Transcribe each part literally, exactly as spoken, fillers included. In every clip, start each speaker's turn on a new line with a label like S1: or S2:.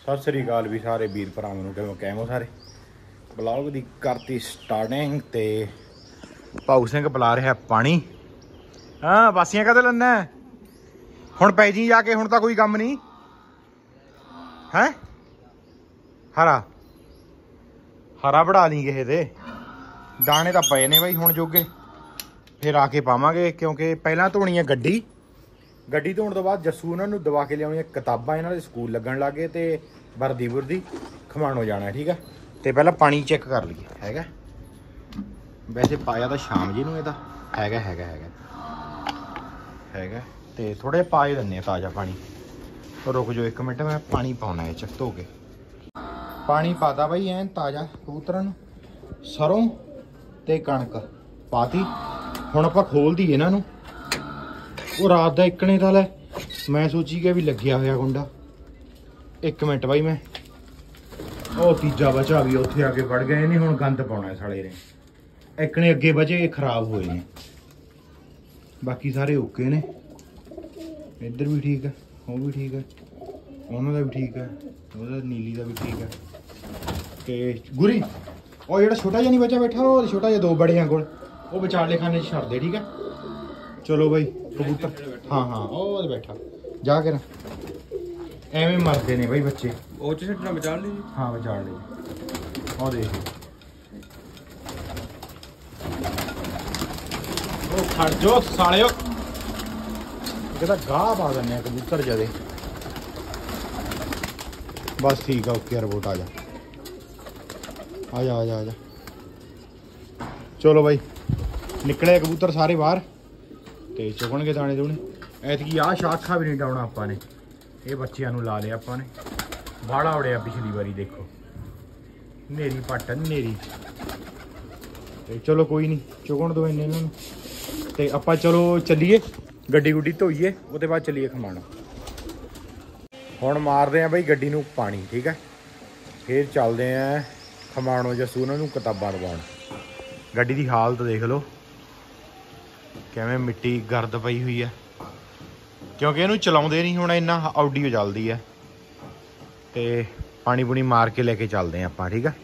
S1: सत श्री अकाल भी सारे वीर भरावां नूं किवें कैमो सारे ब्लॉग दी करती स्टार्टिंग ते भाऊ सिंह पिला रहा पानी। हाँ बासियां कदे लन्ना हुण पै जी जाके हुण तां कोई कम नहीं है। हरा हरा बढ़ा ली किसे दे दाने तां पए ने बई हुण जोगे फिर आके पावांगे क्योंकि पहलां धोनी है गड्डी गड्डी धोने तो बाद जस्सू उन्होंने दवा के लिया किताबां इन्हों के स्कूल लगन लग गए तो वर्दी वुरदी खमाणो जाना है। ठीक है तो पहला पानी चेक कर लीए हैगा वैसे पाया तो शाम जी नूं इहदा हैगा हैगा हैगा हैगा तो थोड़े पाए दिन्ने ताज़ा पानी। तो रुक जो एक मिनट मैं पानी पाउणा है च धो के पानी पाता बई एन ताज़ा कबूतरां नूं सरों ते कणक पाती। हुण आपां खोल दईए इन्हां नूं वो रात का इकने का लै मैं सोची गया भी लग्या होया गुंडा। एक मिनट भाई मैं ओ तीजा बचा भी उत्थे आके बढ़ गए नहीं हुण गंद पाउणा है साले ने इकने अगे बचे खराब होए ने बाकी सारे ओके ने इधर भी ठीक है वो भी ठीक है उन्हों का भी ठीक है वो नीली का भी ठीक है ते गुरी और जो छोटा जिहा नहीं बचा बैठा वो छोटा जिहा दो बड़े हैं कोल वो विचारले खाने छड़ दे। ठीक है चलो भाई कबूतर हाँ हाँ वो बैठा जाके ना एवें मरते ने भाई बच्चे
S2: ਉਹ ਚ ਛੱਡਣਾ ਬਚਾ ਲਈ।
S1: हाँ बचा ले और देख ओ खड़ जो साले कहता गाह पा देने कबूतर जदे बस ठीक है ओके रिपोर्ट आ जा आ जा आ जा आ जा। चलो भाई निकले कबूतर सारे बाहर ਤੇ ਚੁਗਣਗੇ ਦਾਣੇ ਦੂਣੇ ਐਤਕੀ ਆਹ ਸ਼ਾਖਾ ਵੀ ਨਹੀਂ ਡਾਉਣਾ ਆਪਾਂ ਨੇ ਇਹ ਬੱਚਿਆਂ ਨੂੰ ਲਾ ਲਿਆ ਆਪਾਂ ਨੇ ਬਾੜਾ ਉੜਿਆ ਪਿਛਲੀ ਵਾਰੀ ਦੇਖੋ ਨੇਰੀ ਪੱਟ ਨੇਰੀ ਤੇ ਚਲੋ ਕੋਈ ਨਹੀਂ ਚੁਗਣ ਦੋ ਇੰਨੇ ਇਹਨਾਂ ਨੂੰ ਤੇ ਆਪਾਂ ਚਲੋ ਚੱਲੀਏ ਗੱਡੀ ਗੁੱਡੀ ਧੋਈਏ ਉਹਦੇ ਬਾਅਦ ਚੱਲੀਏ ਖਮਾਣਾ। ਹੁਣ ਮਾਰਦੇ ਆ ਬਈ ਗੱਡੀ ਨੂੰ ਪਾਣੀ ਠੀਕ ਹੈ ਫਿਰ ਚੱਲਦੇ ਆ ਖਮਾਣੋ ਜੱਸੂ ਉਹਨਾਂ ਨੂੰ ਕਿਤਾਬਾਂ ਦਵਾਉਣ। ਗੱਡੀ ਦੀ ਹਾਲਤ ਦੇਖ ਲਓ ਕਿਵੇਂ ਮਿੱਟੀ ਗਰਦ ਪਈ ਹੋਈ ਹੈ ਕਿਉਂਕਿ ਇਹਨੂੰ ਚਲਾਉਂਦੇ ਨਹੀਂ ਹੁਣ ਇੰਨਾ ਆਡੀਓ ਚੱਲਦੀ ਹੈ ਤੇ ਪਾਣੀ ਪੂਣੀ ਮਾਰ ਕੇ ਲੈ ਕੇ ਚੱਲਦੇ ਆਪਾਂ। ਠੀਕ ਹੈ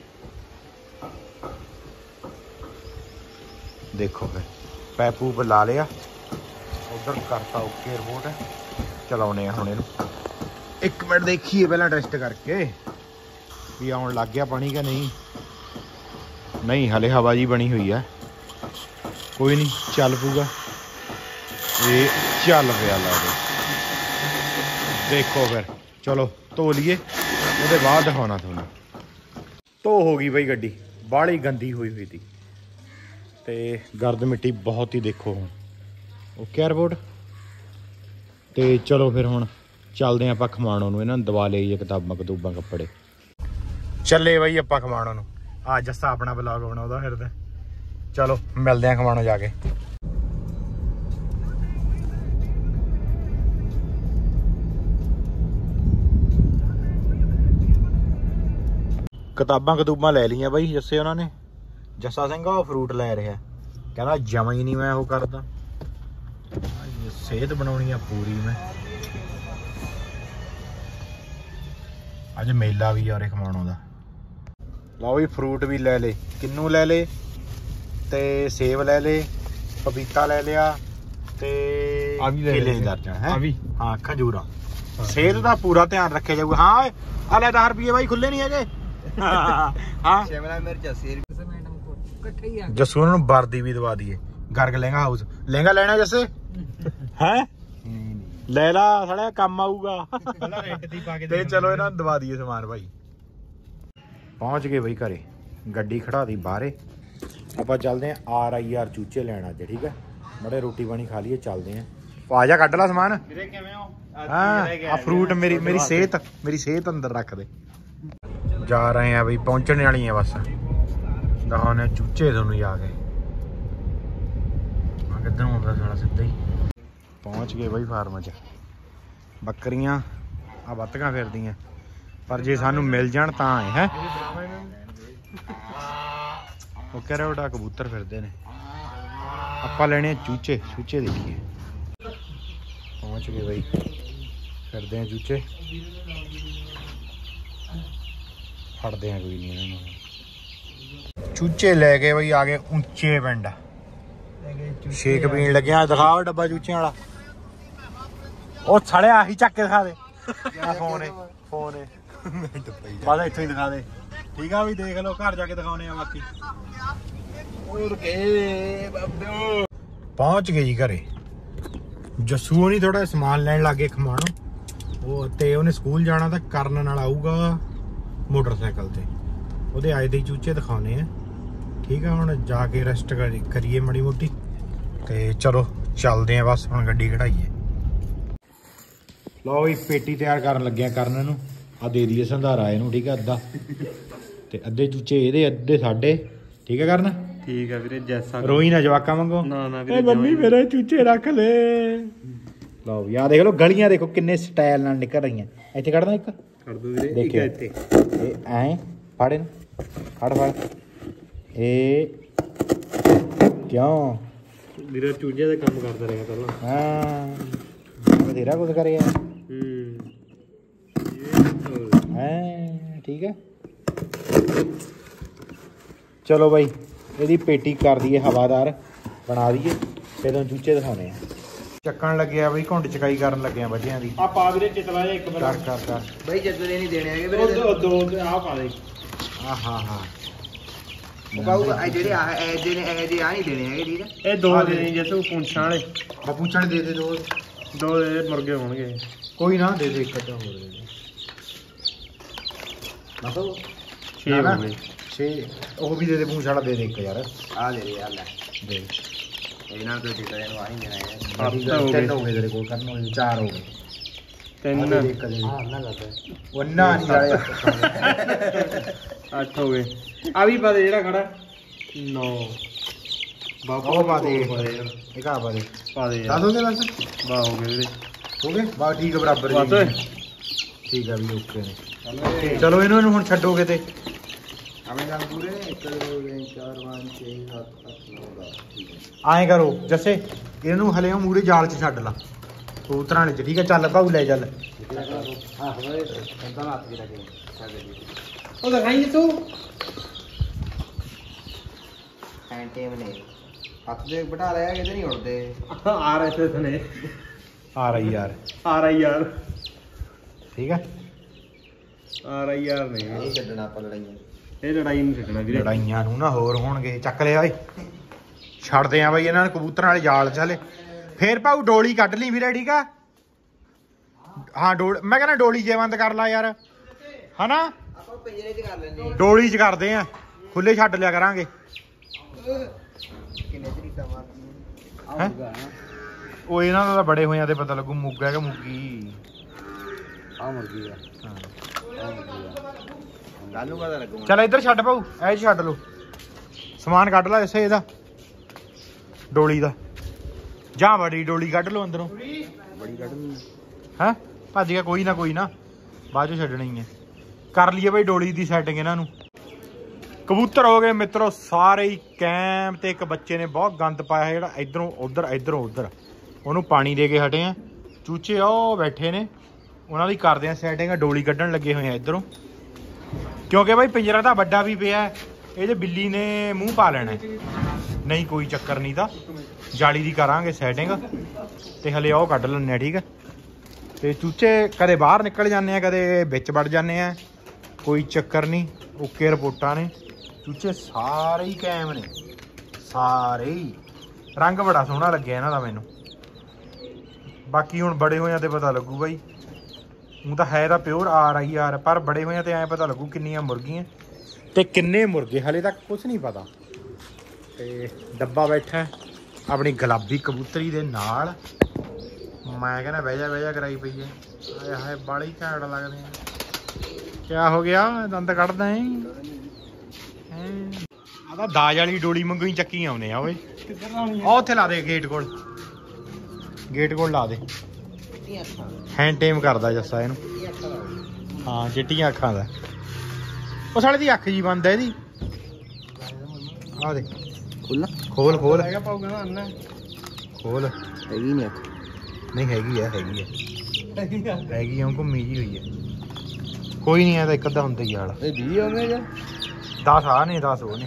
S1: ਦੇਖੋ ਫਿਰ ਪੈਪ ਪੂਪ ਲਾ ਲਿਆ ਉਧਰ ਕਰਤਾ ਓਕੇ ਰਿਪੋਰਟ ਚਲਾਉਣੇ ਆ ਹੁਣ ਇਹਨੂੰ। ਇੱਕ ਮਿੰਟ ਦੇਖੀਏ ਪਹਿਲਾਂ ਟੈਸਟ ਕਰਕੇ ਵੀ ਆਉਣ ਲੱਗ ਗਿਆ ਪਾਣੀ ਕਿ ਨਹੀਂ ਨਹੀਂ ਹਲੇ ਹਵਾ ਜੀ ਬਣੀ ਹੋਈ ਹੈ कोई नहीं चल पूगा ये चल पे ला देखो फिर चलो धो लीए उसके बाद दिखाना थोड़ा धो हो गई बई गड्डी बाहली गंदी हुई हुई थी ते गर्द मिट्टी बहुत ही देखो हूँ ओके रिपोर्ट तो चलो फिर हुण चलते हैं आप खमाणों नूं इन्हां नूं दवा लईए किताबां कतूबां कपड़े चले बई आप खमाणों नूं आ जस्सा अपना ब्लॉग बनाउंदा फिरदा। चलो मिलते हैं खमाणो जाके। किताबां कतूबां ले लियां बई जस्से उन्होंने जस्सा सिंह वो फ्रूट लै रहा कहना जमा ही नहीं मैं वो करदा सेहत बनाउणी आ पूरी मैं अज मेला भी आ खमाणो दा। लो भी फ्रूट भी ले ले किन्नू ले ले ते सेब ले ले पपीता ले लिया ते केले दर्जन है हाँ खजूरा सेहत का पूरा ध्यान रखे जाऊगा। हाँ अले दस रुपये भाई खुले नहीं है जस्सू उन्होंने वर्दी भी दवा दिए गर्ग लहंगा हाउस लहंगा लेना जैसे है ले ला साढ़ा कम आऊगा ते चलो इन्होंने दवा दिए समान भाई। पहुंच गए भाई घरे गड्डी खड़ा दी बाहरे आप चलते हैं आर आई आर चूचे लैन अज। ठीक है बड़े रोटी पानी खा लीए चलते हैं आ जा कट ला समान हाँ फ्रूट मेरी मेरी सेहत मेरी सेहत अंदर रख दे। जा रहे हैं बई पहुंचने वाली है बस दिखाने चूचे थोनू जाके किधर आता सारा सीधा ही पहुंच गए बई फार्म च। बकरियां आ बत्तकां फिरदियां पर जे सानू मिल जान तां है वो कह रहा उड़ा कबूतर फिरते ने आप लेने चूचे चूचे देखिए पहुंच गए भाई फिरते हैं चूचे ਛੱਡਦੇ ਆ ਕੋਈ ਨਹੀਂ ਇਹਨਾਂ ਨੂੰ। ਚੂਚੇ ਲੈ ਕੇ ਬਈ ਆ ਗਏ ਉੱਚੇ ਪਿੰਡ, ਸ਼ੇਕ ਪੀਣ ਲੱਗਿਆ। ਦਿਖਾਓ ਡੱਬਾ ਚੂਚਿਆਂ ਵਾਲਾ। ਉਹ ਛੜਿਆ ਆਹੀ ਚੱਕ ਕੇ ਦਿਖਾ ਦੇ। ਫੋਨ ਏ ਫੋਨ ਏ ਬਸ ਇੱਥੋਂ ਹੀ ਦਿਖਾ ਦੇ। ਠੀਕ ਆ ਵੀ ਦੇਖ ਲਓ, ਘਰ ਜਾ ਕੇ ਦਿਖਾਉਣੇ ਆ ਬਾਕੀ। ਪਹੁੰਚ ਗਏ ਜੀ ਘਰੇ। ਜੱਸੂ ਨਹੀਂ ਥੋੜਾ ਸਮਾਨ ਲੈਣ ਲੱਗੇ ਖਮਾਣੋ ਉਹ, ਤੇ ਉਹਨੇ ਸਕੂਲ ਜਾਣਾ ਤਾਂ ਕਰਨ ਨਾਲ ਆਊਗਾ ਮੋਟਰਸਾਈਕਲ ਤੇ। ਉਹਦੇ ਆਏ ਦੇ ਚੂਚੇ ਦਿਖਾਉਣੇ ਆ। ਠੀਕ ਆ, ਹੁਣ ਜਾ ਕੇ ਰੈਸਟ ਕਰੀਏ ਮਾੜੀ ਮੋਟੀ ਤੇ ਚਲੋ ਚੱਲਦੇ ਆ। ਬਸ ਹੁਣ ਗੱਡੀ ਕਢਾਈਏ। ਲਓ ਵੀ ਪੇਟੀ ਤਿਆਰ ਕਰਨ ਲੱਗਿਆ ਕਰਨ ਨੂੰ। ਆ ਦੇ ਦਈਏ ਸੰਧਾਰਾ ਇਹਨੂੰ। ਠੀਕ ਆ, ਅੱਧਾ ਤੇ ਅੱਧੇ ਚੂਚੇ ਇਹਦੇ, ਅੱਧੇ ਸਾਡੇ। ਠੀਕ ਆ ਕਰਨ?
S2: ਠੀਕ ਆ ਵੀਰੇ, ਜੈਸਾ
S1: ਰੋਈ ਨਾ ਜਵਾਕਾਂ ਵਾਂਗੂ।
S2: ਨਾ ਨਾ ਵੀਰੇ,
S1: ਮੰਮੀ ਮੇਰੇ ਚੂਚੇ ਰੱਖ ਲੈ। ਲਓ ਵੀ ਆ ਦੇਖ ਲਓ, ਗਲੀਆਂ ਦੇਖੋ ਕਿੰਨੇ ਸਟਾਈਲ ਨਾਲ ਨਿਕਲ ਰਹੀਆਂ। ਇੱਥੇ ਕੱਢਦਾ ਇੱਕ,
S2: ਕੱਢ ਦੋ ਵੀਰੇ।
S1: ਦੇਖਿਓ ਇੱਥੇ ਇਹ ਐ ਫੜ ਇਹਨੂੰ, ਫੜ ਫੜ ਇਹ ਕਿਉਂ
S2: ਵੀਰੇ ਚੂਜੇ ਦਾ ਕੰਮ ਕਰਦਾ ਰਿਹਾ ਪਹਿਲਾਂ।
S1: ਹਾਂ ਬਥੇਰਾ ਕੁਝ ਕਰਿਆ।
S2: ਹੂੰ
S1: ਹੈ ਠੀਕ ਹੈ। ਚਲੋ ਬਾਈ ਇਹਦੀ ਪੇਟੀ ਕਰ ਦਈਏ ਹਵਾਦਾਰ, ਬਣਾ ਦਈਏ ਫਿਰ ਤੁਹਾਨੂੰ ਚੂਚੇ ਦਿਖਾਉਣੇ ਆ। ਚੱਕਣ ਲੱਗਿਆ ਬਈ, ਘੁੰਡ ਚਕਾਈ ਕਰਨ ਲੱਗਿਆ ਬੱਚਿਆਂ ਦੀ।
S2: ਆ ਪਾ ਵੀਰੇ ਚਿਤਲਾ ਜਿਹਾ ਇੱਕ
S1: ਕਰ ਕਰ ਕਰ
S3: ਬਈ ਜੱਦਲੇ ਨਹੀਂ ਦੇਣੇ ਹੈਗੇ ਵੀਰੇ।
S2: ਉਹ ਦੋ ਦੋ ਆ ਪਾ ਦੇ।
S1: ਆ ਹਾਂ ਹਾਂ
S3: ਉਹ ਬਾਊ ਇਹ ਜਿਹੜੇ ਆ ਇਹ ਦੇ ਨੇ ਇਹ ਦੇ ਆ ਨਹੀਂ ਦੇਣੇ ਹੈਗੇ। ਠੀਕ ਹੈ,
S2: ਇਹ ਦੋ ਦੇ ਨਹੀਂ ਜੈਸੇ ਪੁੰਛਾਂ ਵਾਲੇ।
S1: ਬਪੂਚਣ ਦੇ ਦੇ ਦੋ
S2: ਦੋ ਦੇ ਮੁਰਗੇ ਹੋਣਗੇ।
S1: ਕੋਈ ਨਾ ਦੇ ਦੇ ਇੱਕ ਅੱਧਾ ਹੋਰ ਦੇ ਦੇ। ਮਤਲਬ
S2: ਛੇ ਹੋ ਗਏ।
S1: ਛੇ ਉਹ ਵੀ ਦੇ ਦੇ। ਪੂੰਛ ਵਾਲਾ ਦੇ ਦੇ ਇੱਕ ਯਾਰ।
S3: ਆ ਦੇ ਦੇ ਆ ਲੈ
S1: ਦੇ
S3: ਇਹਨਾਂ ਤੋਂ ਦਿੱਤਾ ਇਹਨੂੰ ਆ ਨਹੀਂ ਦੇਣਾ ਹੈਗਾ।
S1: ਤਿੰਨ ਹੋ ਗਏ ਤੇਰੇ ਕੋਲ, ਕਰਨ ਨੂੰ ਚਾਰ ਹੋ ਗਏ।
S2: ਤਿੰਨ
S1: ਹਾਂ ਨਾ ਲੱਗਦਾ ਉਹਨਾਂ ਨਹੀਂ ਵਾਲੇ
S2: ਅੱਠ ਹੋ ਗਏ। ਆ ਵੀ ਪਾ ਦੇ ਜਿਹੜਾ ਖੜਾ ਨੌ।
S1: ਬਾਬਾ ਪਾ ਦੇ ਇਹ ਕਾ ਪਾ ਦੇ
S2: ਪਾ ਦੇ
S1: ਦੱਸ ਹੋ ਗਏ ਬਸ।
S2: ਬਾ ਹੋ ਗਏ ਵੀਰੇ,
S1: ਹੋ ਗਏ ਬਾ ਠੀਕ ਹੈ ਬਰਾਬਰ
S2: ਬਸ
S1: ਜੀ। ਠੀਕ ਆ ਵੀ ਓਕੇ ਨੇ। ਚਲੋ ਇਹਨਾਂ ਨੂੰ ਹੁਣ ਛੱਡੋਗੇ ਤੇ
S3: ਹਮੇ ਗੱਲ ਪੂਰੇ ਨੇ ਇੱਕ ਦੋ ਤਿੰਨ ਚਾਰ ਪੰਜ ਛੇ ਸੱਤ ਅੱਠ ਨੌ ਦਸ। ਠੀਕ ਹੈ,
S1: ਐਂ ਕਰੋ ਜੱਸੇ ਇਹਨੂੰ ਹਲੇ ਉਹ ਮੂਰੇ ਜਾਲ 'ਚ ਛੱਡ ਲਾ ਕਬੂਤਰਾਂ ਨੇ। ਠੀਕ ਹੈ, ਚੱਲ ਭਾਊ ਲੈ ਚੱਲ।
S3: ਹਾਂ ਹੋਏ ਕੰਦਾ ਹੱਥ ਜਿਹੜਾ ਕੇ ਛੱਡ ਦੇ।
S2: ਉਹ ਦਿਖਾਈ ਤੂੰ
S3: ਹੈਂਡ ਟੇਮ ਨੇ ਹੱਥ ਦੇ ਬਿਠਾ ਲਿਆ, ਕਿਤੇ ਨਹੀਂ ਉੜਦੇ।
S2: ਆ ਰਹੇ ਥੇ ਨੇ।
S1: ਆ ਰਹੀ ਯਾਰ,
S2: ਆ ਰਹੀ ਯਾਰ।
S1: ਠੀਕ ਹੈ।
S2: ਆ ਰਹੀ ਯਾਰ ਨੇ।
S3: ਨਹੀਂ ਛੱਡਣਾ ਆਪਾਂ ਲੜਾਈਆਂ।
S2: ਇਹ ਲੜਾਈ ਨਹੀਂ ਛੱਡਣਾ ਵੀਰੇ।
S1: ਲੜਾਈਆਂ ਨੂੰ ਨਾ ਹੋਰ ਹੋਣਗੇ। ਚੱਕ ਲਿਆ ਓਏ, ਛੱਡਦੇ ਆ ਬਈ ਇਹਨਾਂ ਨੂੰ ਕਬੂਤਰਾਂ ਵਾਲੇ ਜਾਲ 'ਚ। ਹਲੇ ਫੇਰ ਭਾਊ ਡੋਲੀ ਕੱਢ ਲਈ ਵੀਰੇ। ਠੀਕ ਆ, ਹਾਂ ਡੋਲ ਮੈਂ ਕਹਿੰਦਾ ਡੋਲੀ ਜੇ ਬੰਦ ਕਰ ਲਾ ਯਾਰ, ਹਨਾ।
S3: ਆਪਾਂ ਪਿੰਜਰੇ 'ਚ ਕਰ ਲੈਂਦੇ
S1: ਡੋਲੀ 'ਚ ਕਰਦੇ ਆ, ਖੁੱਲੇ ਛੱਡ ਲਿਆ ਕਰਾਂਗੇ।
S3: ਕਿੰਨੇ ਤਰੀਕਾ ਮਾਰਦੀ
S1: ਹੈਂ? ਉਹ ਇਹਨਾਂ ਦਾ ਤਾਂ ਬੜੇ ਹੋਇਆਂ ਤੇ ਪਤਾ ਲੱਗੂ ਮੁੱਗਾ ਕਿ ਮੁੱਗੀ।
S3: ਆ ਮੁਰਗੀ ਆ। ਕੱਲ ਨੂੰ ਪਤਾ ਲੱਗੂ।
S1: ਚੱਲ ਇੱਧਰ ਛੱਡ ਭਾਊ, ਐ ਛੱਡ ਲੋ ਸਮਾਨ, ਕੱਢ ਲਾ ਇਸੇ ਇਹਦਾ ਡੋਲੀ ਦਾ। ਜਾਂ ਬੜੀ ਡੋਲੀ ਕੱਢ ਲੋ ਅੰਦਰੋਂ।
S3: ਬੜੀ ਕੱਢਣੀ
S1: ਹੈ ਭੱਜ ਗਿਆ, ਕੋਈ ਨਾ ਕੋਈ ਨਾ ਬਾਅਦ ਚੋਂ ਛੱਡਣੀ ਹੈ। ਕਰ ਲਈਏ ਬਈ ਡੋਲੀ ਦੀ ਸੈਟਿੰਗ ਇਹਨਾਂ ਨੂੰ। ਕਬੂਤਰ ਹੋ ਗਏ ਮਿੱਤਰੋ ਸਾਰੇ ਹੀ ਕੈਮ ਤੇ। ਇੱਕ ਬੱਚੇ ਨੇ ਬਹੁਤ ਗੰਦ ਪਾਇਆ ਜਿਹੜਾ ਇਧਰੋਂ ਉਧਰ ਇਧਰੋਂ ਉਧਰ, ਉਹਨੂੰ ਪਾਣੀ ਦੇ ਕੇ ਹਟੇ ਆ। ਚੂਚੇ ਉਹ ਬੈਠੇ ਨੇ, ਉਹਨਾਂ ਦੀ ਕਰਦੇ ਆ ਸੈਟਿੰਗ। ਡੋਲੀ ਕੱਢਣ ਲੱਗੇ ਹੋਏ ਆ ਇਧਰੋਂ, ਕਿਉਂਕਿ ਬਾਈ ਪਿੰਜਰਾ ਤਾਂ ਵੱਡਾ ਵੀ ਪਿਆ, ਇਹਦੇ ਬਿੱਲੀ ਨੇ ਮੂੰਹ ਪਾ ਲੈਣਾ। ਨਹੀਂ ਕੋਈ ਚੱਕਰ ਨਹੀਂ, ਤਾਂ ਜਾਲੀ ਦੀ ਕਰਾਂਗੇ ਸੈਟਿੰਗ ਤੇ ਹਲੇ ਉਹ ਕੱਢ ਲੈਂਦੇ ਆ। ਠੀਕ ਹੈ, ਤੇ ਚੂਚੇ ਕਦੇ ਬਾਹਰ ਨਿਕਲ ਜਾਂਦੇ ਆ, ਕਦੇ ਵਿੱਚ ਵੜ ਜਾਂਦੇ ਆ, ਕੋਈ ਚੱਕਰ ਨਹੀਂ। ਓਕੇ ਰਿਪੋਰਟਾਂ ਨੇ। ਚੂਚੇ ਸਾਰੇ ਹੀ ਕਾਇਮ ਨੇ, ਸਾਰੇ ਹੀ। ਰੰਗ ਬੜਾ ਸੋਹਣਾ ਲੱਗਿਆ ਇਹਨਾਂ ਦਾ ਮੈਨੂੰ। ਬਾਕੀ ਹੁਣ ਬੜੇ ਹੋਇਆਂ ਤੇ ਪਤਾ ਲੱਗੂ ਬਾਈ। ਉਹ ਤਾਂ ਹੈ ਤਾਂ ਪਿਓਰ ਆ ਰਹੀ ਯਾਰ, ਪਰ ਬੜੇ ਹੋਇਆਂ ਤੇ ਐਂ ਪਤਾ ਲੱਗੂ ਕਿੰਨੀਆਂ ਮੁਰਗੀਆਂ ਤੇ ਕਿੰਨੇ ਮੁਰਗੇ। ਹਲੇ ਤੱਕ ਕੁਝ ਨਹੀਂ ਪਤਾ। ਤੇ ਡੱਬਾ ਬੈਠਾ ਆਪਣੀ ਗੁਲਾਬੀ ਕਬੂਤਰੀ ਦੇ ਨਾਲ। ਮੈਂ ਕਹਿੰਦਾ ਬਹਿ ਜਾ ਬਹਿ ਜਾ ਕਰਾਈ ਪਈ ਹੈ। ਆਏ ਹਾਏ ਬਾਲੀ ਘੈਂਟ ਲੱਗਦੇ ਆ। ਕਿਆ ਹੋ ਗਿਆ, ਦੰਦ ਕੱਢਦਾ ਹੈ। ਆ ਤਾਂ ਦਾਜ ਵਾਲੀ ਡੋਲੀ ਮੰਗੂ ਹੀ ਚੱਕੀ ਆਉਂਦੇ ਆ ਓਏ। ਆ ਉੱਥੇ ਲਾ ਦੇ ਗੇਟ ਕੋਲ, ਗੇਟ ਕੋਲ ਲਾ ਦੇ। ਹੈਂਡ ਟੇਮ ਕਰਦਾ ਜੱਸਾ ਇਹਨੂੰ। ਹਾਂ ਚਿੱਟੀਆਂ ਅੱਖਾਂ ਦਾ। ਉਹ ਸਾਲੇ ਦੀ ਅੱਖ ਜੀ ਬੰਦ ਹੈ ਇਹਦੀ। ਆ ਦੇ
S3: ਖੁੱਲ
S1: ਖੋਲ ਖੋਲ
S2: ਹੈਗਾ ਪਾਉ ਕਹਿੰਦਾ ਅੰਨਾ
S1: ਖੋਲ।
S3: ਹੈਗੀ ਨਹੀਂ ਅੱਖ।
S1: ਨਹੀਂ ਹੈਗੀ ਆ, ਹੈਗੀ ਆ, ਹੈਗੀ ਆ। ਘੁੰਮੀ ਜੀ ਹੋਈ ਹੈ। ਕੋਈ ਨਹੀਂ, ਐ ਤਾਂ ਇੱਕ ਅੱਧਾ ਹੁੰਦਾ ਹੀ ਵਾਲਾ।
S3: ਇਹ ਵੀਹ ਆਉਂਦੇ ਜਾਂ
S1: ਦਸ ਆ ਨੇ, ਦਸ ਉਹ ਨੇ।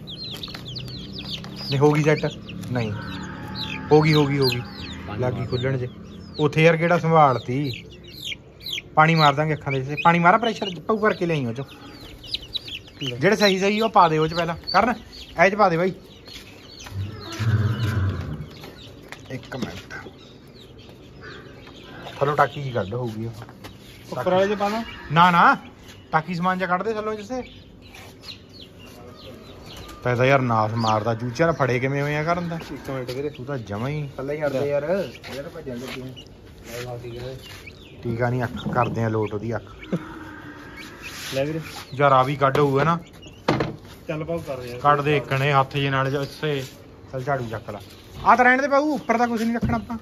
S1: ਨਹੀਂ ਹੋ ਗਈ ਸੈੱਟ? ਨਹੀਂ ਹੋ ਗਈ ਹੋ ਗਈ ਹੋ ਗਈ ਲੱਗੀ ਖੁੱਲਣ ਜੇ। ਉੱਥੇ ਯਾਰ ਕਿਹੜਾ ਸੰਭਾਲਤੀ, ਪਾਣੀ ਮਾਰ ਦਾਂਗੇ ਅੱਖਾਂ ਦੇ। ਪਾਣੀ ਮਾਰਾ ਪ੍ਰੈਸ਼ਰ ਪਾਉ ਕਰਕੇ ਲਿਆਈ ਉਹ ਚੋਂ, ਜਿਹੜੇ ਸਹੀ ਸਹੀ ਉਹ ਪਾ ਦੇ ਉਹ ਚ ਪਹਿਲਾਂ। ਕਰਨ ਐ ਚ ਪਾ ਦੇ ਬਾਈ, ਇੱਕ ਮਿੰਟ ਥੱਲੋਂ ਟਾਕੀ ਜੀ ਕੱਢ ਹੋਊਗੀ ਉਹ।
S2: ਉੱਪਰ ਵਾਲੇ ਚ ਪਾਣਾ
S1: ਨਾ ਨਾ ਟਾਕੀ ਸਮਾਨ ਜਾ ਕੱਢ ਦੇ ਥੱਲੋਂ ਜਿਸੇ। ਪੈਦਾ ਯਾਰ ਨਾਸ ਮਾਰਦਾ ਚੂਚਿਆਂ ਨੇ ਫੜੇ ਕਿਵੇਂ ਹੋਏ ਆ ਕਰਨ ਦਾ।
S2: ਇੱਕ ਮਿੰਟ ਵੀਰੇ,
S1: ਤੂੰ ਤਾਂ ਜਮਾ ਹੀ
S3: ਥੱਲੇ ਹੀ ਹਟਦੇ ਯਾਰ, ਯਾਰ ਭੱਜਣ ਲੱਗੇ ਆ।
S1: ਟੀਕਾ ਨਹੀਂ ਅੱਖ ਕਰਦੇ ਆ ਲੋਟ ਉਹਦੀ ਅੱਖ।
S2: ਲੈ ਵੀਰੇ
S1: ਯਾਰ ਆ ਵੀ ਕੱਢ ਹੋਊਗਾ ਨਾ,
S2: ਚੱਲ ਪਾਉ ਕਰ ਯਾਰ।
S1: ਕੱਢ ਦੇ ਇੱਕਣੇ ਹੱਥ ਜੇ ਨਾਲ ਜਿਸੇ। ਚੱਲ ਝਾੜੂ ਚੱਕ ਲਾ, ਆਹ ਤਾਂ ਰਹਿਣ ਦੇ ਪਾਊ, ਉੱਪਰ ਤਾਂ ਕੁਝ ਨਹੀਂ ਰੱਖਣਾ ਆਪਾਂ।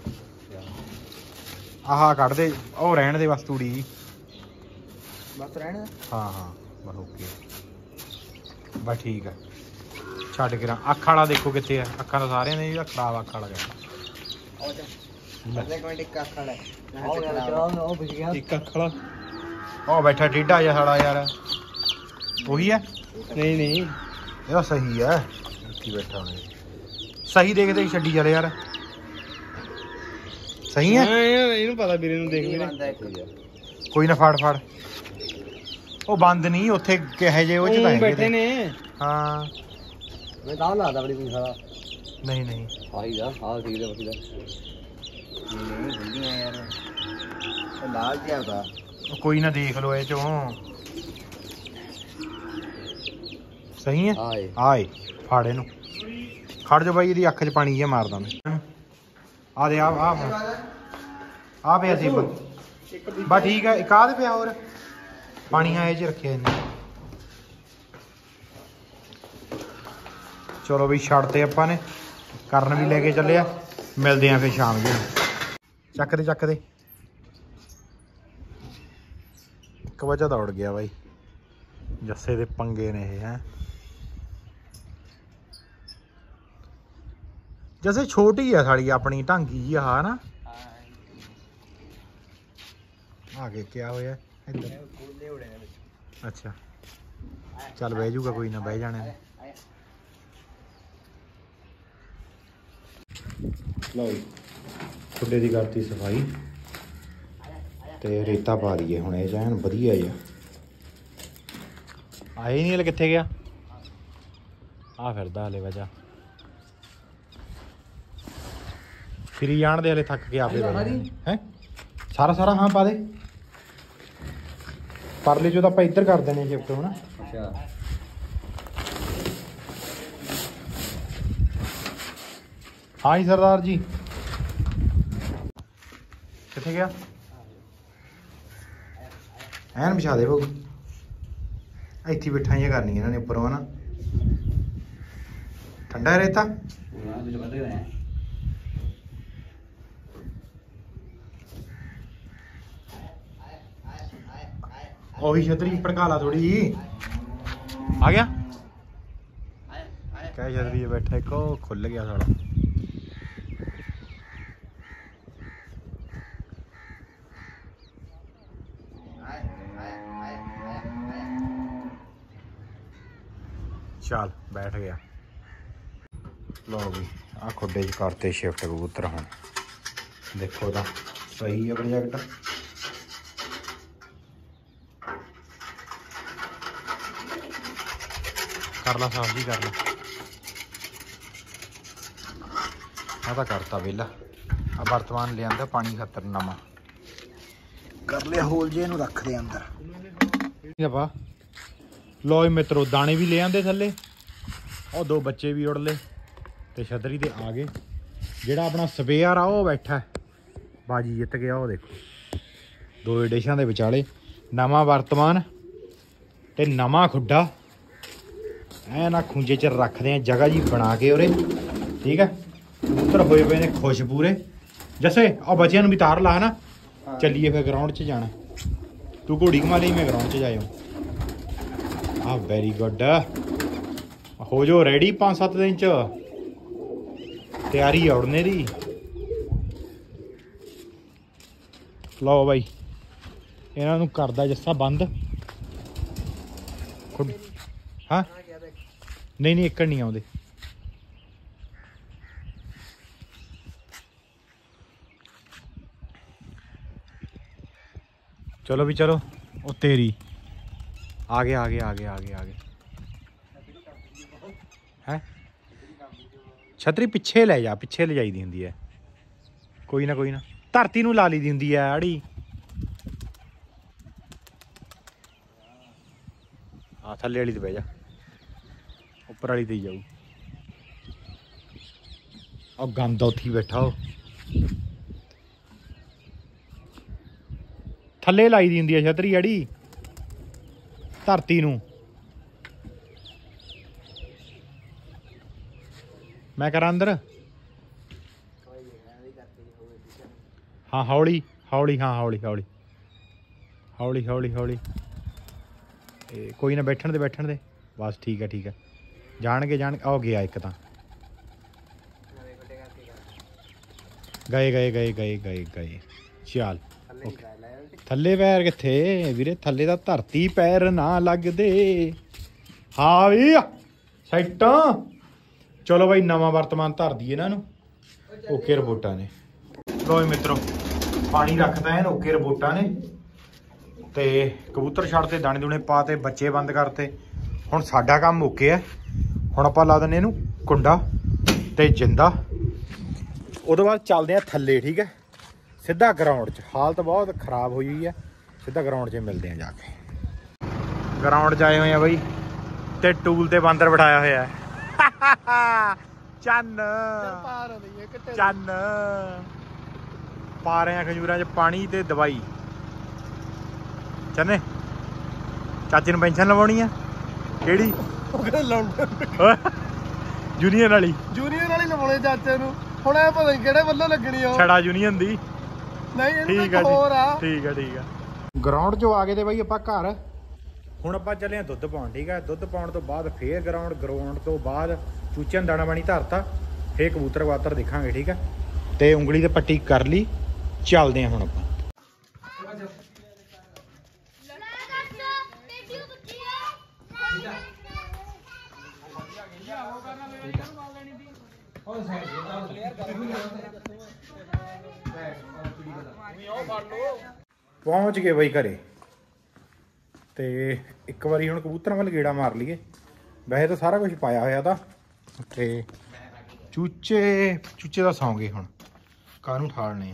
S1: ਆਹ ਕੱਢ ਦੇ, ਉਹ ਰਹਿਣ ਦੇ ਬਸ ਤੂੜੀ ਜੀ।
S3: ਬਸ ਰਹਿਣ
S1: ਹਾਂ ਹਾਂ ਬਸ ਓਕੇ, ਬਸ ਠੀਕ ਆ। ਛੱਡ ਕੇ ਅੱਖ ਵਾਲਾ ਦੇਖੋ ਕਿੱਥੇ ਆ, ਅੱਖਾਂ ਤਾਂ ਸਾਰਿਆਂ ਨੇ ਖਰਾਬ ਅੱਖ ਵਾਲਾ ਗਿਆ।
S3: ਇੱਕ ਮਿੰਟ, ਇੱਕ ਅੱਖ ਵਾਲਾ
S2: ਉਹ ਵਿਛ ਗਿਆ ਇੱਕ ਅੱਖ ਵਾਲਾ।
S1: ਉਹ ਬੈਠਾ ਟੇਢਾ ਜਿਹਾ ਸਾਲਾ ਯਾਰ, ਉਹੀ ਹੈ?
S2: ਨਹੀਂ ਨਹੀਂ
S1: ਇਹ ਤਾਂ ਸਹੀ ਹੈ, ਇੱਥੇ ਬੈਠਾ ਹੋਇਆ ਸਹੀ। ਦੇਖਦੇ ਹੀ ਛੱਡੀ ਚੱਲ ਯਾਰ, ਸਹੀ ਹੈ।
S2: ਇਹਨੂੰ ਪਤਾ ਵੀਰੇ ਨੂੰ, ਦੇਖ ਵੀਰੇ
S1: ਕੋਈ ਨਾ ਫੜ ਫੜ, ਉਹ ਬੰਦ ਨਹੀਂ ਉੱਥੇ ਕਿਹੇ ਜੇ ਉਹ ਚ ਤਾਂ
S2: ਬੈਠੇ
S1: ਹੈਗੇ
S2: ਨੇ।
S1: ਹਾਂ
S3: ਮੈਂ ਤਾਂ ਲਾਦਾ ਬੜੀ ਕੋਈ ਸਾਲਾ।
S1: ਨਹੀਂ ਨਹੀਂ
S3: ਆਹੀ ਦਾ ਆਹ ਠੀਕ ਦਾ ਬਸੀ ਦਾ ਨਹੀਂ ਹੁੰਦੀਆਂ ਯਾਰ, ਇਹ ਲਾਲ ਜਿਹਾ ਦਾ।
S1: ਉਹ ਕੋਈ ਨਾ ਦੇਖ ਲੋ ਇਹ ਚੋਂ ਸਹੀ ਹੈ।
S3: ਆਏ
S1: ਆਏ ਫੜ ਇਹਨੂੰ, ਖੜ ਜਾ ਬਾਈ, ਇਹਦੀ ਅੱਖ 'ਚ ਪਾਣੀ ਜਿਹਾ ਮਾਰਦਾ ਮੈਂ। ਆ ਦੇ ਆ ਆ ਆ ਪਿਆ ਸੀ ਬਸ ਠੀਕ ਹੈ। ਇੱਕ ਆਹ ਦੇ ਪਿਆ ਹੋਰ ਪਾਣੀ ਆਏ 'ਚ ਰੱਖਿਆ ਇਹਨੇ। ਚਲੋ ਬਈ ਛੱਡਤੇ ਆਪਾਂ ਨੇ, ਕਰਨ ਵੀ ਲੈ ਕੇ ਚੱਲੇ ਆ। ਮਿਲਦੇ ਆ ਫਿਰ ਸ਼ਾਮ ਨੂੰ। ਚੱਕ ਦੇ ਚੱਕ ਦੇ, ਇੱਕ ਵਜਾ ਦੌੜ ਗਿਆ ਬਾਈ। ਜੱਸੇ ਦੇ ਪੰਗੇ ਨੇ ਇਹ ਹੈ। ਜੈਸੇ ਛੋਟੀ ਆ ਸਾਲੀ ਆਪਣੀ ਢਾਂਗੀ ਜੀ ਆਹ ਨਾ। ਆਗੇ ਕਿਆ ਹੋਇਆ ਇੱਧਰ? ਅੱਛਾ ਚੱਲ ਬਹਿ ਜੂਗਾ, ਕੋਈ ਨਾ ਬਹਿ ਜਾਣੇ ਨੇ। ਲਓ ਜੀ ਖੁੱਡੇ ਦੀ ਕਰਤੀ ਸਫਾਈ ਤੇ ਰੇਤਾ ਪਾ ਦਈਏ ਹੁਣ ਇਹ ਐਨ ਵਧੀਆ ਜਿਹਾ। ਆਏ ਨਹੀਂ ਹਲੇ, ਕਿੱਥੇ ਗਿਆ? ਆ ਫਿਰਦਾ ਹਲੇ ਵਜਾ, ਫਿਰੀ ਜਾਣ ਦੇ ਹਲੇ, ਥੱਕ ਕੇ ਆਪੇ ਹੈ। ਸਾਰਾ ਸਾਰਾ ਹਾਂ ਪਾ ਦੇ, ਪਰਲੇ ਚੋਂ ਤਾਂ ਆਪਾਂ ਇੱਧਰ ਕਰ ਦੇਣੇ ਸ਼ਿਫਟ ਹੁਣ।
S3: ਅੱਛਾ
S1: ਹਾਂ ਜੀ ਸਰਦਾਰ ਜੀ, ਕਿੱਥੇ ਗਿਆ? ਐਨ ਵਿਛਾ ਦੇ ਬਾਬੂ, ਇੱਥੇ ਬਿਠਾਈਆਂ ਕਰਨੀਆਂ ਇਹਨਾਂ ਨੇ ਉੱਪਰੋਂ ਹਨਾ। ਠੰਡਾ ਹੈ ਰੇਤਾ। ਉਹੀ ਛਤਰੀ ਭੜਕਾ ਲਾ ਥੋੜੀ ਜੀ। ਆ ਗਿਆ ਕਹਿ ਛਤਰੀ ਬੈਠਾ ਇੱਕ, ਉਹ ਖੁੱਲ ਗਿਆ ਸਾਲਾ। ਚੱਲ ਬੈਠ ਗਿਆ। ਲਓ ਵੀ ਆਹ ਖੁੱਡੇ 'ਚ ਕਰਤੇ ਸ਼ਿਫਟ ਕਬੂਤਰ। ਹੁਣ ਦੇਖੋ ਤਾਂ ਸਹੀ ਹੈ ਪ੍ਰੋਜੈਕਟ। ਕਰ ਲਾ ਸਾਫ ਜੀ, ਕਰ ਲਾ। ਆ ਤਾਂ ਕਰਤਾ ਵਿਹਲਾ। ਆ ਵਰਤਮਾਨ ਲਿਆਂਦਾ ਪਾਣੀ ਖਾਤਰ ਨਵਾਂ ਕਰ ਲਿਆ ਹੋਲ ਜੇ, ਇਹਨੂੰ ਰੱਖ ਦੇ ਅੰਦਰ। ਆਪਾਂ ਲੋ ਜੀ ਮਿੱਤਰੋ, ਦਾਣੇ ਵੀ ਲੈ ਆਂਦੇ ਥੱਲੇ, ਉਹ ਦੋ ਬੱਚੇ ਵੀ ਉੜ ਲਏ ਤੇ ਛਤਰੀ ਤੇ ਆ ਗਏ। ਜਿਹੜਾ ਆਪਣਾ ਸਪੇਅਰ ਆ ਉਹ ਬੈਠਾ, ਬਾਜੀ ਜਿੱਤ ਗਿਆ। ਉਹ ਦੇਖੋ ਦੋ ਡਿਸ਼ਾਂ ਦੇ ਵਿਚਾਲੇ ਨਵਾਂ ਵਰਤਮਾਨ ਤੇ ਨਵਾਂ ਖੁੱਡਾ ਐ ਨਾ ਖੁੰਝੇ 'ਚ ਰੱਖਦੇ ਆ ਜਗ੍ਹਾ ਜੀ ਬਣਾ ਕੇ ਉਰੇ। ਠੀਕ ਹੈ, ਕਬੂਤਰ ਹੋਏ ਪਏ ਨੇ ਖੁਸ਼ ਪੂਰੇ। ਜੱਸੇ ਉਹ ਬੱਚਿਆਂ ਨੂੰ ਵੀ ਤਾਰ ਲਾ ਹਨਾ। ਚੱਲੀਏ ਫਿਰ ਗਰਾਊਂਡ 'ਚ ਜਾਣਾ। ਤੂੰ ਘੋੜੀ ਘੁਮਾ ਲਈ, ਮੈਂ ਗਰਾਊਂਡ 'ਚ ਜਾਇਓ। ਆ ਵੈਰੀ ਗੁੱਡ, ਹੋ ਜੋ ਰੈਡੀ। ਪੰਜ ਸੱਤ ਦਿਨ 'ਚ ਤਿਆਰੀ ਆ ਉੜਨੇ ਦੀ। ਲਓ ਬਾਈ ਇਹਨਾਂ ਨੂੰ ਕਰਦਾ ਜੱਸਾ ਬੰਦ ਹਾਂ ਨਹੀਂ ਨਹੀਂ ਇੱਕਣ ਨਹੀਂ ਆਉਂਦੇ। ਚਲੋ ਵੀ ਚਲੋ। ਉਹ ਤੇਰੀ ਆ ਗਏ ਆ ਗਏ ਆ ਗਏ ਆ ਗਏ ਆ ਗਏ ਹੈ। ਛਤਰੀ ਪਿੱਛੇ ਲੈ ਜਾ, ਪਿੱਛੇ ਲਿਜਾਈਦੀ ਹੁੰਦੀ ਹੈ। ਕੋਈ ਨਾ ਕੋਈ ਨਾ ਧਰਤੀ ਨੂੰ ਲਾ ਲਈ ਦੀ ਹੁੰਦੀ ਹੈ ਆੜੀ। ਆ ਥੱਲੇ ਵਾਲੀ ਤੇ ਬਹਿ ਜਾ, ਉੱਪਰ ਵਾਲੀ ਤੇ ਹੀ ਜਾਊ। ਉਹ ਗੰਦ ਉੱਥੇ ਬੈਠਾ। ਉਹ ਥੱਲੇ ਲਾਈ ਦੀ ਹੁੰਦੀ ਹੈ ਛਤਰੀ ਆੜੀ, ਧਰਤੀ ਨੂੰ। ਮੈਂ ਕਰਾਂ ਅੰਦਰ। ਹਾਂ ਹੌਲੀ ਹੌਲੀ, ਹਾਂ ਹੌਲੀ ਹੌਲੀ ਹੌਲੀ ਹੌਲੀ ਹੌਲੀ। ਇਹ ਕੋਈ ਨਾ ਬੈਠਣ ਦੇ ਬੈਠਣ ਦੇ ਬਸ। ਠੀਕ ਹੈ ਠੀਕ ਹੈ ਜਾਣਗੇ ਜਾਣ। ਆ ਗਿਆ ਇੱਕ ਤਾਂ। ਗਏ ਗਏ ਗਏ ਗਏ ਗਏ ਗਏ ਚੱਲ। ਥੱਲੇ ਪੈਰ ਕਿੱਥੇ ਵੀਰੇ? ਥੱਲੇ ਤਾਂ ਧਰਤੀ ਪੈਰ ਨਾ ਲੱਗਦੇ। ਹਾਂ ਵੀ ਸਾਈਟਾਂ। ਚਲੋ ਬਾਈ ਨਵਾਂ ਵਰਤਮਾਨ ਧਰ ਦਈਏ ਇਹਨਾਂ ਨੂੰ। ਓਕੇ ਰਿਪੋਰਟਾਂ ਨੇ। ਲੋ ਮਿੱਤਰੋ ਪਾਣੀ ਰੱਖਦਾ ਹੈ ਓਕੇ ਰਿਪੋਰਟਾਂ ਨੇ। ਤੇ ਕਬੂਤਰ ਛੱਡਤੇ, ਦਾਣੇ ਦੂਣੇ ਪਾ ਤੇ, ਬੱਚੇ ਬੰਦ ਕਰਤੇ। ਹੁਣ ਸਾਡਾ ਕੰਮ ਓਕੇ ਹੈ। ਹੁਣ ਆਪਾਂ ਲਾ ਦਿੰਦੇ ਇਹਨੂੰ ਕੁੰਡਾ ਤੇ ਜਿੰਦਾ। ਉਹਦੇ ਬਾਅਦ ਚੱਲਦੇ ਆ ਥੱਲੇ। ਠੀਕ ਹੈ ਸਿੱਧਾ ਗਰਾਊਂਡ 'ਚ। ਹਾਲਤ ਬਹੁਤ ਖਰਾਬ ਹੋਈ ਹੋਈ ਹੈ। ਸਿੱਧਾ ਗਰਾਊਂਡ 'ਚ ਮਿਲਦੇ ਆ ਜਾ ਕੇ। ਗਰਾਊਂਡ 'ਚ ਆਏ ਹੋਏ ਆ ਬਈ ਤੇ ਟੂਲ ਤੇ ਬਾਂਦਰ ਬਿਠਾਇਆ ਹੋਇਆ ਹੈ। ਚੰਨ ਚੰਨ ਪਾ ਰਹੇ ਆ ਖਜੂਰਾਂ 'ਚ ਪਾਣੀ ਤੇ ਦਵਾਈ। ਚੰਨੇ ਚਾਚੇ ਨੂੰ ਪੈਨਸ਼ਨ ਲਵਾਉਣੀ ਆ। ਕਿਹੜੀ? ਜੂਨੀਅਰ ਵਾਲੀ।
S2: ਜੂਨੀਅਰ ਵਾਲੀ ਲਵਾਉਣੇ ਚਾਚੇ ਨੂੰ। ਹੁਣ ਇਹ ਪਤਾ ਨਹੀਂ ਕਿਹੜੇ ਵੱਲੋਂ ਲੱਗਣੀ ਆ।
S1: ਛੜਾ ਯੂਨੀਅਨ ਦੀ।
S2: ਨਹੀਂ
S1: ਠੀਕ ਆ ਹੋਰ ਆ। ਠੀਕ ਆ ਠੀਕ ਆ। ਗਰਾਊਂਡ 'ਚੋਂ ਆ ਗਏ ਤੇ ਬਾਈ ਆਪਾਂ ਘਰ। ਹੁਣ ਆਪਾਂ ਚੱਲੇ ਆ ਦੁੱਧ ਪਾਉਣ। ਠੀਕ ਆ ਦੁੱਧ ਪਾਉਣ ਤੋਂ ਬਾਅਦ ਫੇਰ ਗਰਾਊਂਡ। ਗਰਾਊਂਡ ਤੋਂ ਬਾਅਦ ਚੂਚਿਆਂ ਦਾਣਾ ਪਾਣੀ ਧਰਤਾ। ਫੇਰ ਕਬੂਤਰ ਕਬਾਤਰ ਦੇਖਾਂਗੇ। ਠੀਕ ਆ ਤੇ ਉਂਗਲੀ ਤੇ ਪੱਟੀ ਕਰ ਲਈ। ਚੱਲਦੇ ਆ ਹੁਣ ਆਪਾਂ। ਪਹੁੰਚ ਗਏ ਬਈ ਘਰੇ। ਤੇ ਇੱਕ ਵਾਰੀ ਹੁਣ ਕਬੂਤਰਾਂ ਵੱਲ ਗੇੜਾ ਮਾਰ ਲਈਏ। ਵੈਸੇ ਤਾਂ ਸਾਰਾ ਕੁਝ ਪਾਇਆ ਹੋਇਆ ਤਾਂ। ਤੇ ਚੂਚੇ ਚੂਚੇ ਤਾਂ ਸੌਂ ਗਏ। ਹੁਣ ਕਾਹਨੂੰ ਠਾਲਣੇ ਆ।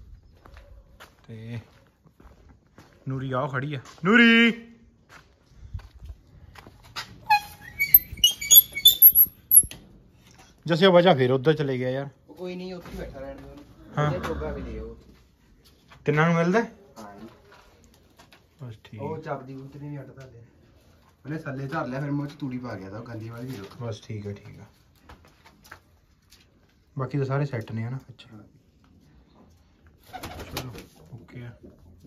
S1: ਤੇ ਨੂਰੀ ਆਓ ਖੜੀ ਆ। ਨੂਰੀ ਜਸੇ ਵਜਾ ਫੇਰ ਉੱਧਰ ਚਲੇ ਗਿਆ ਯਾਰ।
S3: ਕੋਈ ਨਹੀਂ ਉੱਥੇ ਬੈਠਾ ਰਹਿਣ ਦੇ।
S1: ਹਾਂ
S3: ਚੋਗਾ ਵੀ ਲਿਓ।
S1: ਤਿੰਨਾਂ ਨੂੰ ਮਿਲਦਾ।
S3: ਹਾਂ
S1: ਬਸ ਠੀਕ।
S3: ਉਹ ਚੱਬਦੀ ਉਤਰੀ ਨਹੀਂ ਹਟਦਾ ਦੇ। ਉਹਨੇ ਥੱਲੇ ਧਰ ਲਿਆ ਫਿਰ ਮੂੰਹ ਚ ਤੂੜੀ ਪਾ ਗਿਆ ਤਾਂ ਗੰਦੀ ਵਾਲੀ ਵੀ।
S1: ਬਸ ਠੀਕ ਹੈ ਠੀਕ ਹੈ। ਬਾਕੀ ਤਾਂ ਸਾਰੇ ਸੈੱਟ ਨੇ ਹਨਾ। ਅੱਛਾ ਚਲੋ ਓਕੇ ਆ।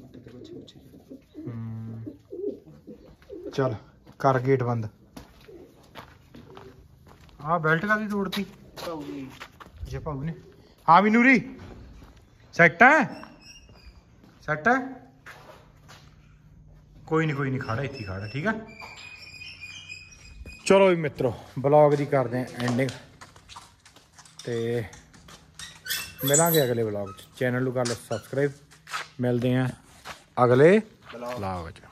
S1: ਹੂੰ ਚੱਲ ਕਰ ਗੇਟ ਬੰਦ। ਆਹ ਬੈਲਟ ਕਾਹਦੀ ਤੋੜਤੀ? ਜੇ ਭਾਊ ਨੇ। ਹਾਂ ਵੀ ਨੂਰੀ ਸੈੱਟ ਹੈ ਸੈੱਟ ਹੈ। ਕੋਈ ਨਹੀਂ ਕੋਈ ਨਹੀਂ ਖੜਾ ਇੱਥੇ ਖੜਾ। ਠੀਕ ਆ ਚਲੋ ਵੀ ਮਿੱਤਰੋ ਬਲੌਗ ਦੀ ਕਰਦੇ ਆ ਐਂਡਿੰਗ। ਤੇ ਮਿਲਾਂਗੇ ਅਗਲੇ ਬਲੌਗ 'ਚ। ਚੈਨਲ ਨੂੰ ਕਰ ਲਓ ਸਬਸਕ੍ਰਾਈਬ। ਮਿਲਦੇ ਆ ਅਗਲੇ ਬਲੌਗ 'ਚ।